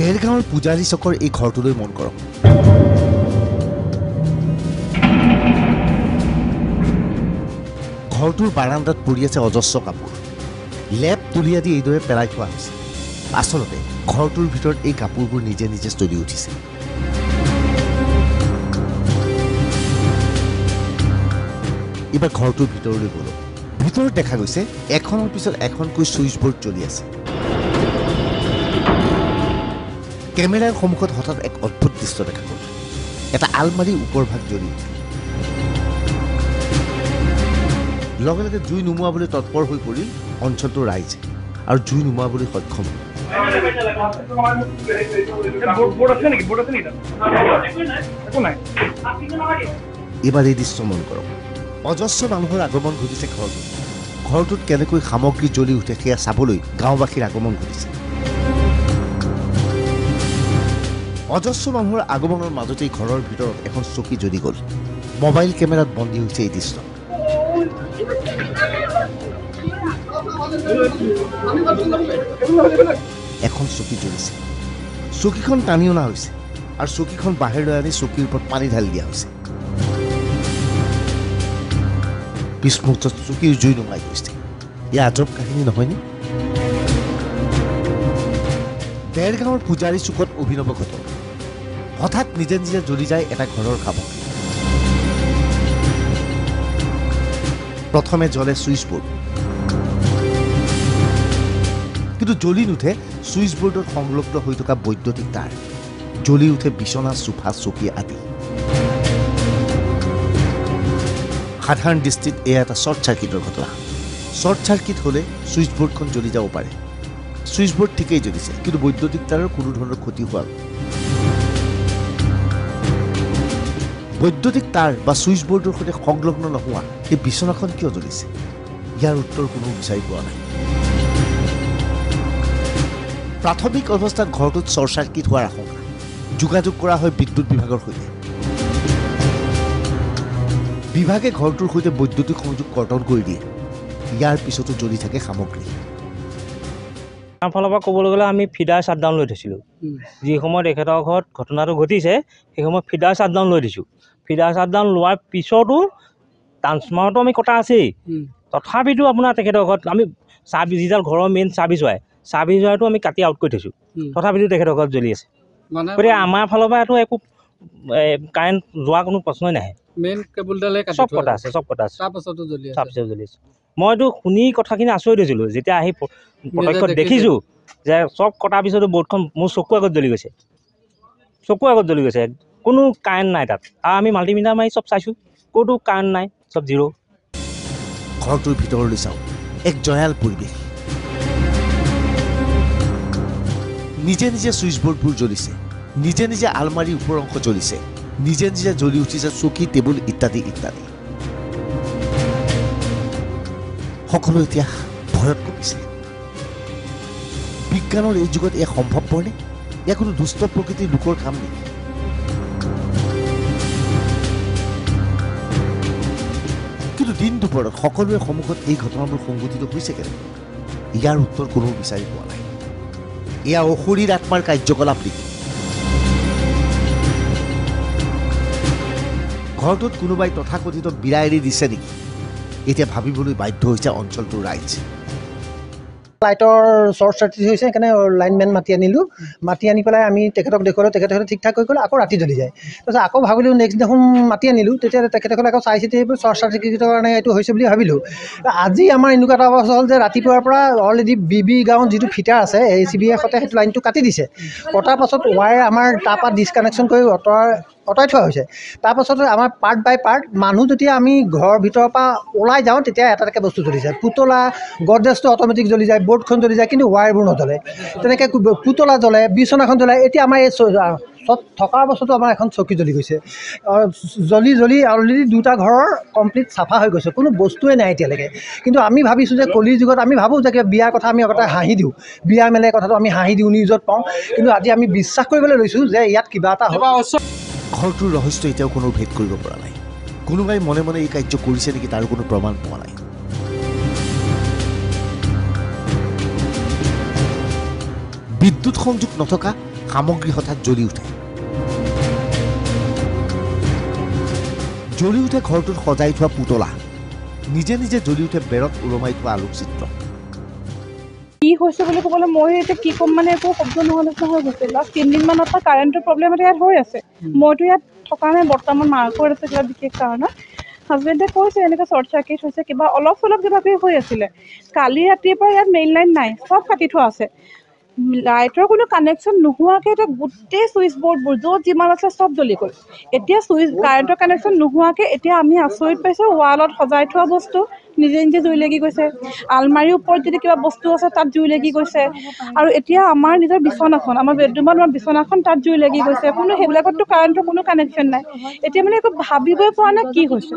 দেৰগাঁৱৰ পূজাৰী চকৰ এই ঘৰটোলৈ মন কৰক। ঘৰটোৰ বাৰান্দাত পৰি আছে অজস্ৰ কাপোৰ। লেপ তুলি আদি এইদৰে পেলাই থোৱা হৈছে। আচলতে ঘৰটোৰ ভিতৰত এই কাপোৰবোৰ নিজে নিজে চলি উঠিছে। এইবাৰ ঘৰটোৰ ভিতৰলৈ গ'লো। ভিতৰত দেখা গৈছে এখনৰ পিছত এখনকৈ ছুইচ বৰ্ড জ্বলি আছে। কেমেৰাৰ সন্মুখত হঠাৎ এক অদ্ভুত দৃশ্য দেখা গ'ল। এটা আলমাৰীৰ ওপৰ ভাগ জ্বলি উঠিল। লগে লগে জুই নুমুৱাবলৈ তৎপৰ হৈ পৰিল অঞ্চলটোৰ ৰাইজ আৰু জুই নুমুৱাবলৈ সক্ষম হ'ল। এইবাৰ এই দৃশ্য মন কৰক। অজস্ৰ মানুহৰ আগমন ঘটিছে ঘৰটোত। ঘৰটোত কেনেকৈ সামগ্ৰী জ্বলি উঠে সেয়া চাবলৈ গাঁওবাসীৰ আগমন ঘটিছে। অজস্ৰ মানুহৰ আগমনৰ মাজতেই ঘৰৰ ভিতৰত এখন চকী জ্বলি গ'ল। মোবাইল কেমেৰাত বন্দী হৈছে এই দৃশ্য। এখন চকী জ্বলিছে। চকীখন টানি অনা হৈছে আৰু চকীখন বাহিৰলৈ আনি চকীৰ ওপৰত পানী ঢালি দিয়া হৈছে। পিছ মুহূৰ্তত চকীৰ জুই নুমাই গৈছে। এয়া আজব কাহিনী নহয়নে? দেৰগাঁৱৰ পূজাৰী চুকত অভিনৱ ঘটনা। হঠাৎ নিজে নিজে জ্বলি যায় এটা ঘৰৰ সামগ্ৰী। প্ৰথমে জ্বলে ছুইচ বৰ্ড, কিন্তু জ্বলি নুঠে ছুইচ বৰ্ডত সংলগ্ন হৈ থকা বৈদ্যুতিক তাঁৰ। জ্বলি উঠে বিচনা, সোফা, চকী আদি। সাধাৰণ দৃষ্টিত এয়া এটা শ্বৰ্ট চাৰ্কিটৰ ঘটনা। শ্বৰ্ট চাৰ্কিট হ'লে ছুইচ বৰ্ডখন জ্বলি যাব পাৰে। ছুইচ বৰ্ড ঠিকেই জ্বলিছে, কিন্তু বৈদ্যুতিক তাঁৰৰ কোনো ধৰণৰ ক্ষতি হোৱা নাই। বৈদ্যুতিক তাঁৰ বা ছুইচ বৰ্ডৰ সৈতে সংলগ্ন নোহোৱা এই বিচনাখন কিয় জ্বলিছে? ইয়াৰ উত্তৰ কোনো বিচাৰি পোৱা নাই। প্ৰাথমিক অৱস্থাত ঘৰটোত শ্বৰ্ট চাৰ্কিট হোৱাৰ আশংকা। যোগাযোগ কৰা হয় বিদ্যুৎ বিভাগৰ সৈতে। বিভাগে ঘৰটোৰ সৈতে বৈদ্যুতিক সংযোগ কৰ্তন কৰি দিয়ে। ইয়াৰ পিছতো জ্বলি থাকে সামগ্ৰী। আমাৰ ফালৰ পৰা ক'বলৈ গ'লে আমি ফিডাৰ শ্বাটডাউন লৈ থৈছিলোঁ। যি সময়ত এখেতৰ ঘৰত ঘটনাটো ঘটিছে সেই সময়ত ফিডাৰ শ্বাটডাউন লৈ দিছোঁ। ফিডাৰ শ্বাটডাউন লোৱাৰ পিছতো ট্ৰান্সফৰ্মাৰটো আমি কটা আছেই। তথাপিতো আপোনাৰ তেখেতৰ ঘৰত আমি চাৰ্ভিচ, যিডাল ঘৰৰ মেইন চাৰ্ভিচ ৱায়াৰ, চাৰ্ভিচ ৱায়াৰটো আমি কাটি আউট কৰি থৈছোঁ। তথাপিতো তেখেতৰ ঘৰত জ্বলি আছে। গতিকে আমাৰ ফালৰ পৰা এইটো একো কাৰেণ্ট যোৱা কোনো প্ৰশ্নই নাহে। মেইন কেবুলডালে চব কটা আছে, চব কটা আছে, তাৰপাছতো জ্বলি আছে। মইতো শুনি কথাখিনি আচৰিত হৈছিলোঁ যেতিয়া আহি প্ৰত্যক্ষত দেখিছোঁ যে চব কটাৰ পিছতো বৰ্ডখন মোৰ চকুৰ আগত জ্বলি গৈছে। চকুৰ আগত জ্বলি গৈছে। কোনো কাৰেণ্ট নাই তাত। আৰু আমি মাল্টিমিটাৰ মাৰি চব চাইছোঁ, ক'তো কাৰেণ্ট নাই, চব জিৰ'। ঘৰটোৰ ভিতৰলৈ চাওঁ, এক জয়াল পৰিৱেশ। নিজে নিজে ছুইচ বৰ্ডবোৰ জ্বলিছে। নিজে নিজে আলমাৰীৰ ওপৰ অংশ জ্বলিছে। নিজে নিজে জ্বলি উঠিছে চকী, টেবুল ইত্যাদি ইত্যাদি। সকলো এতিয়া ভয়ত কঁপিছে। বিজ্ঞানৰ এই যুগত এয়া সম্ভৱপৰনে? এয়া কোনো দুষ্ট প্ৰকৃতিৰ লোকৰ কাম নেকি? কিন্তু দিন দুপৰত সকলোৰে সন্মুখত এই ঘটনাবোৰ সংঘটিত হৈছে কেনেকৈ? ইয়াৰ উত্তৰ কোনো বিচাৰি পোৱা নাই। এয়া অশৰীৰ আত্মাৰ কাৰ্যকলাপ নেকি? ঘৰটোত কোনোবাই তথাকথিত বিৰা এৰি দিছে নেকি? এতিয়া ভাবিবলৈ বাধ্য হৈছে অঞ্চলটোৰ ৰাইজ। লাইটৰ শ্বৰ্ট চাৰ্কিট হৈছে, সেইকাৰণে লাইনমেন মাতি আনিলোঁ। মাতি আনি পেলাই আমি তেখেতক দেখুৱালোঁ। তেখেতে ঠিক ঠাক কৰি গ'ল, আকৌ ৰাতি জ্বলি যায়। তাৰপিছত আকৌ ভাবিলোঁ নেক্সট দিনাখন মাতি আনিলোঁ। তেতিয়া তেখেতসকলে আকৌ চাই চিতি শ্বৰ্ট চাৰ্কিটৰ কাৰণে এইটো হৈছে বুলি ভাবিলোঁ। আজি আমাৰ এনেকুৱা এটা অৱস্থা হ'ল যে ৰাতিপুৱাৰ পৰা অলৰেডি বি গাঁৱত যিটো ফিটাৰ আছে ACB সৈতে সেইটো লাইনটো কাটি দিছে। কটাৰ পাছত ৱায়াৰ আমাৰ তাৰপৰা ডিছকানেকশ্যন কৰি অঁতৰাই থোৱা হৈছে। তাৰপাছতে আমাৰ পাৰ্ট বাই পাৰ্ট মানুহ যেতিয়া আমি ঘৰৰ ভিতৰৰ পৰা ওলাই যাওঁ তেতিয়া এটা এটাকৈ বস্তু জ্বলি যায়। পুতলা, গডৰেজটো অট'মেটিক জ্বলি যায়, বৰ্ডখন জ্বলি যায়, কিন্তু ৱায়াৰবোৰ নজ্বলে। তেনেকৈ পুতলা জ্বলে, বিচনাখন জ্বলে। এতিয়া আমাৰ এই চব থকাৰ পাছতো আমাৰ এখন চকী জ্বলি গৈছে। জ্বলি অলৰেডি দুটা ঘৰৰ কমপ্লিট চাফা হৈ গৈছে, কোনো বস্তুৱে নাই এতিয়ালৈকে। কিন্তু আমি ভাবিছোঁ যে কলিৰ যুগত আমি ভাবোঁ যে বিয়াৰ কথা আমি আগতে হাঁহি দিওঁ, বিয়া মেলে কথাটো আমি হাঁহি দিওঁ, নিউজত পাওঁ। কিন্তু আজি আমি বিশ্বাস কৰিবলৈ লৈছোঁ যে ইয়াত কিবা এটা হ'ব। ঘৰটোৰ ৰহস্য এতিয়াও কোনো ভেদ কৰিব পৰা নাই। কোনোবাই মনে মনে এই কাৰ্য কৰিছে নেকি তাৰো কোনো প্ৰমাণ পোৱা নাই। বিদ্যুৎ সংযোগ নথকা সামগ্ৰী হঠাৎ জ্বলি উঠে। জ্বলি উঠে ঘৰটোত সজাই থোৱা পুতলা, নিজে নিজে জ্বলি উঠে বেৰত ওলমাই থোৱা আলোকচিত্ৰ। কি হৈছে বুলি ক'বলৈ মই এতিয়া কি ক'ম মানে একো শব্দ নহ'লে হৈ গৈছে। লাষ্ট 3 দিনমানৰ পৰা কাৰেণ্টৰ প্ৰব্লেম এটা ইয়াত হৈ আছে। মইতো ইয়াত থকা নাই বৰ্তমান, মাৰ ঘৰত আছে কিবা বিশেষ কাৰণত। হাজবেণ্ডে কৈছে এনেকৈ শ্বৰ্ট চাৰ্কিট হৈছে, কিবা অলপ চলপ কিবা কিবি হৈ আছিলে। কালি ৰাতিৰ পৰা ইয়াত মেইন লাইন নাই, চব কাটি থোৱা আছে। লাইটৰ কোনো কানেকশ্যন নোহোৱাকৈ এতিয়া গোটেই ছুইচ বৰ্ডবোৰ য'ত যিমান আছে চব জ্বলি গ'ল। এতিয়া কাৰেণ্টৰ কানেকশ্যন নোহোৱাকৈ এতিয়া আমি আচৰিত পাইছোঁ, ৱালত সজাই থোৱা বস্তু নিজে নিজে জুই লাগি গৈছে। আলমাৰীৰ ওপৰত যদি কিবা বস্তু আছে তাত জুই লাগি গৈছে। আৰু এতিয়া আমাৰ নিজৰ বিচনাখন, আমাৰ বেডৰুমত আমাৰ বিচনাখন তাত জুই লাগি গৈছে। কোনো সেইবিলাকততো কাৰেণ্টৰ কোনো কানেকশ্যন নাই। এতিয়া মানে একো ভাবিবই পৰা নাই কি হৈছে।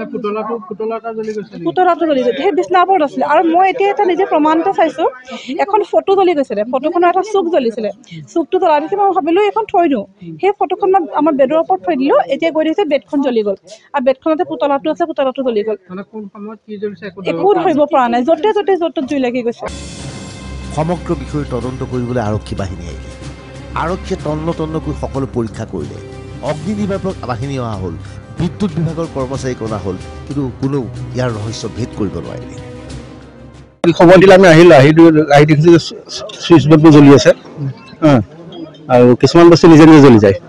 পুতলাটো জ্বলি গৈছে, সেই বিচনাৰ ওপৰত আছিলে। আৰু মই এতিয়া এটা নিজে প্ৰমাণ এটা চাইছোঁ, এখন ফটো জ্বলি গৈছিলে, ফটোখনৰ এটা চুক জ্বলিছিলে। চুকটো জ্বলাই দেখি মই ভাবিলোঁ এইখন থৈ দিওঁ। সেই ফটোখন মই আমাৰ বেডৰ ওপৰত থৈ দিলোঁ। এতিয়া গৈ দেখিছে বেডখন জ্বলি গ'ল, আৰু বেডখনতে পুতলাটো আছে, পুতলাটো জ্বলি গ'ল। একো ধৰিব পৰা নাই, য'তে য'ত জুই লাগি গৈছে। সমগ্ৰ বিষয়ে তদন্ত কৰিবলৈ আৰক্ষী বাহিনী আহিলে। আৰক্ষীয়ে তন্নকৈ সকলো পৰীক্ষা কৰিলে। অগ্নি নিৰ্বাপক বাহিনী অহা হ'ল, বিদ্যুৎ বিভাগৰ কৰ্মচাৰীক অনা হ'ল, কিন্তু কোনেও ইয়াৰ ৰহস্য ভেদ কৰিব নোৱাৰিলে। খবৰ দিলে আমি আহিলোঁ, আহি দেখিছোঁ যে ছুইচ বৰ্ডবোৰ জ্বলি আছে আৰু কিছুমান বস্তু নিজে নিজে জ্বলি যায়।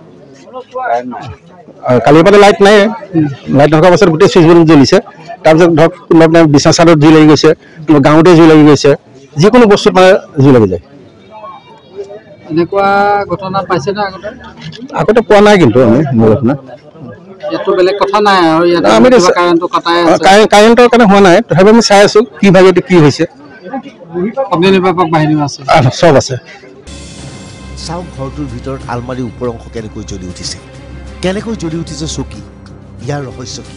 কালিৰ পৰা লাইট নাই, লাইট নথকাৰ পাছত গোটেই ছুইচ বৰ্ড জ্বলিছে। তাৰপিছত ধৰক কোনোবা বিচনা চাদত জুই লাগি গৈছে, গাঁৱতে জুই লাগি গৈছে, যিকোনো বস্তুত মানে জুই লাগি যায়। এনেকুৱা ঘটনা পাইছে নে আগতে পোৱা নাই, কিন্তু আমি মোৰ আপোনাৰ ইয়াতো বেলেগ কথা নাই আৰু কাৰেণ্টৰ কাৰণে হোৱা নাই। তথাপি আমি চাই আছোঁ কি ভাগে কি হৈছে। অগ্নি নিৰ্বাপক বাহিনীও আছে, চব আছে। চাওক ঘৰটোৰ ভিতৰত আলমাৰীৰ ওপৰ অংশ কেনেকৈ জ্বলি উঠিছে, কেনেকৈ জ্বলি উঠিছে চকী। ইয়াৰ ৰহস্য কি?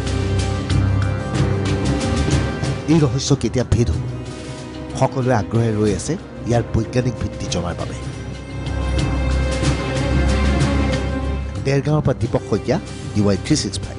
এই ৰহস্য কেতিয়া ভেদ হ'ব? সকলোৱে আগ্ৰহে ৰৈ আছে ইয়াৰ বৈজ্ঞানিক ভিত্তি জনাৰ বাবে। দেৰগাঁৱৰ পৰা দীপক শইকীয়া, DY 365।